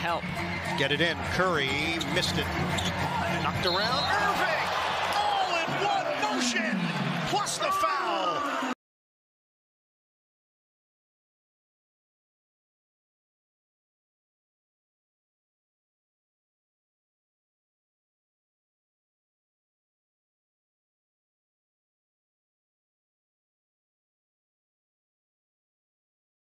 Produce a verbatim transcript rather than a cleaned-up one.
help. Get it in. Curry missed it. Knocked around. Irving! All in one